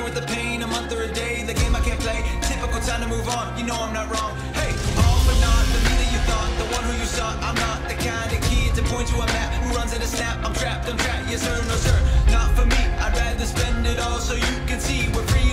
staying with the pain, a month or a day, the game I can't play. Typical time to move on, you know I'm not wrong. Hey, all but not the me that you thought, the one who you sought. I'm not the kind of kid to point to a map who runs at a snap. I'm trapped, yes sir, no sir, not for me. I'd rather spend it all so you can see we're free.